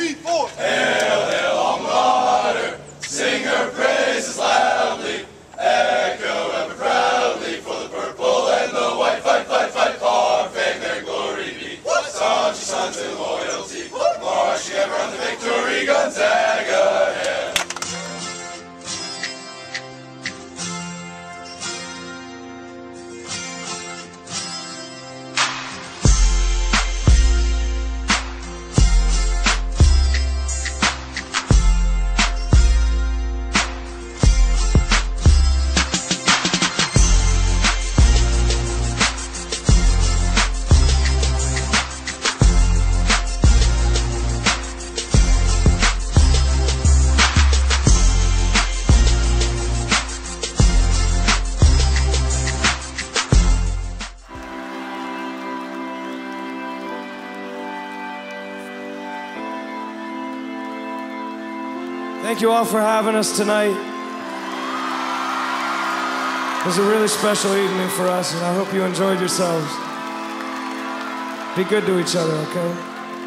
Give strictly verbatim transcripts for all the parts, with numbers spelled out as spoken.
three, four. Hail, hail, alma mater, sing her praises loudly, echo ever proudly for the purple and the white. Fight, fight, fight, our fame and glory be. Staunch sons in loyalty, marching ever on the victory, Gonzaga hand. Thank you all for having us tonight. It was a really special evening for us, and I hope you enjoyed yourselves. Be good to each other, okay?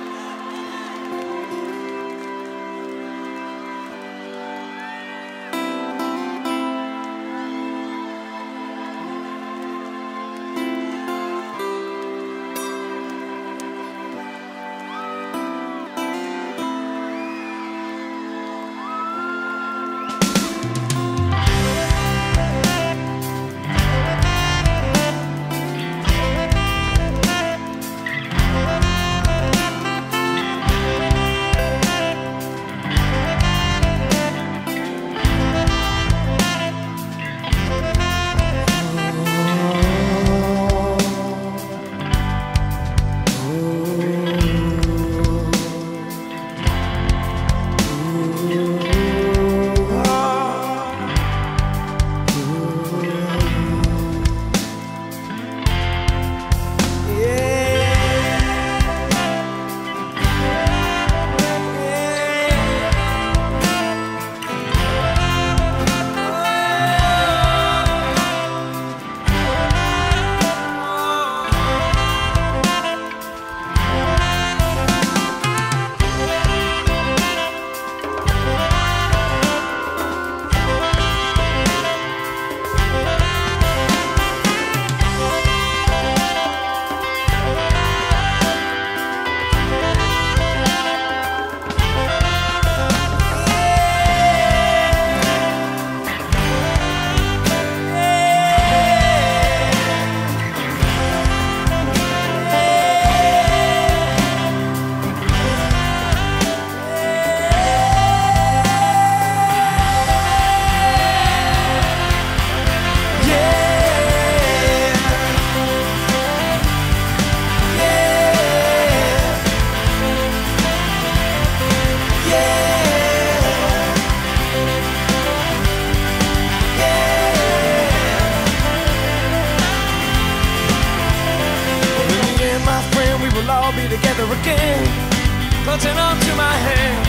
Together again, clutching onto my hand.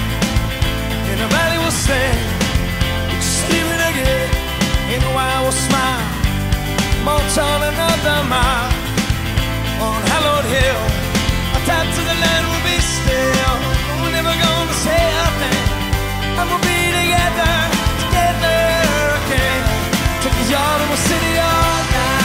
In a valley we'll stand, just leaving again. In a while we'll smile, march on another mile. On hallowed hill, attached to the land will be still. We're never gonna say a thing, and we'll be together, together again. Take the yard and we'll city all night.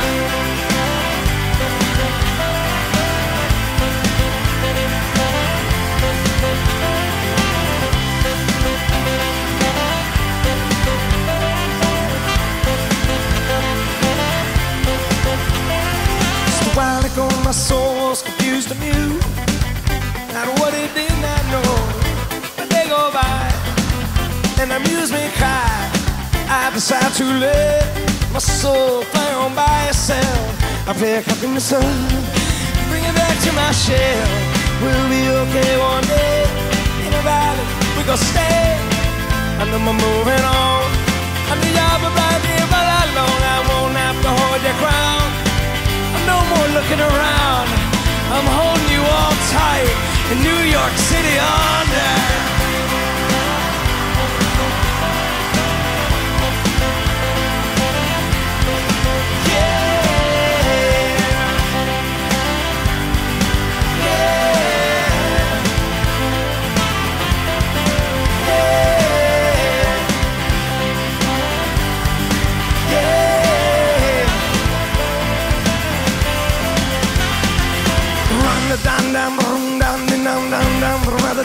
Just a while ago my soul was confused and new, not what it did not know. But they go by and amuse me cry. I decide to let my soul fly on by itself. I pick up in the sun, bring it back to my shell. We'll be okay one day. In a valley we gon' stay, and then we're moving on. And the yard will right here for that long. I won't have to hold your crown. I'm no more looking around. I'm holding you all tight in New York City all night.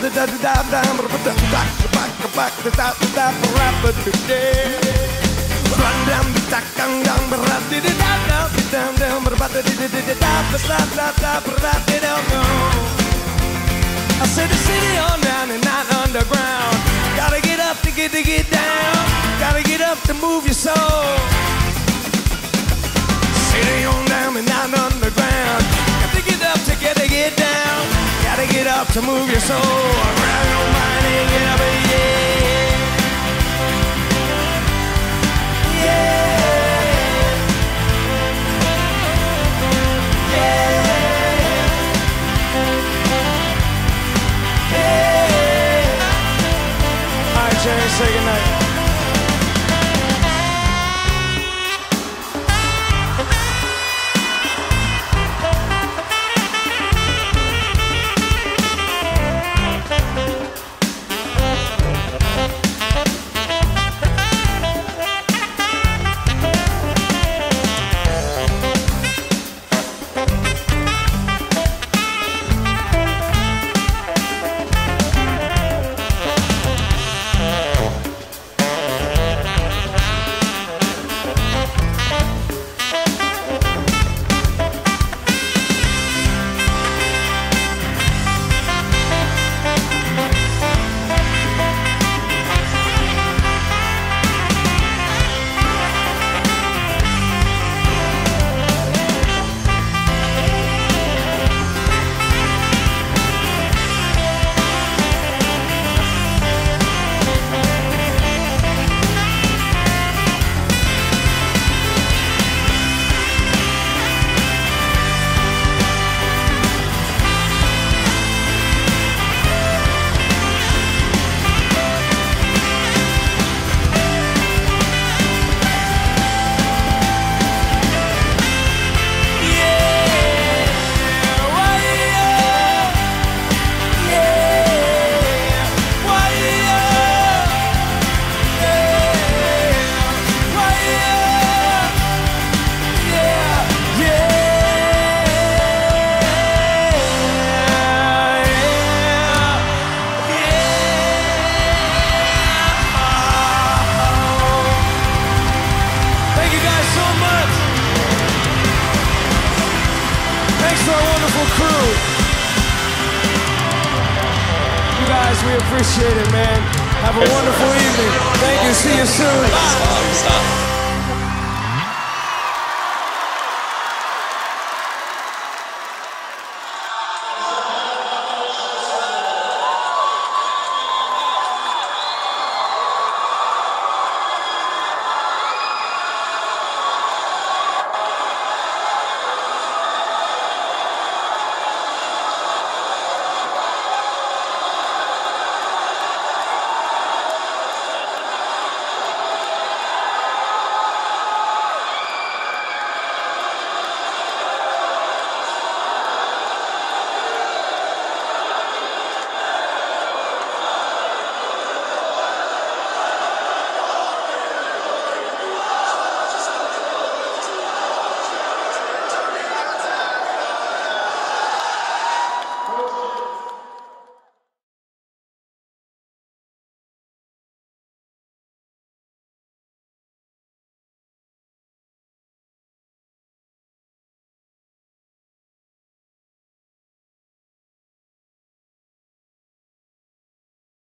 I said the city on down and not underground. Gotta get up to get to get down. Gotta get up to move your soul. City on down and not underground. Got to get up to get to get down. Gotta get up to move your soul. Grab your mind and get up and yeah. Yeah. Yeah. All right, Jerry, say goodnight. We appreciate it, man. Have a wonderful evening. Thank you. See you soon. Stop, stop.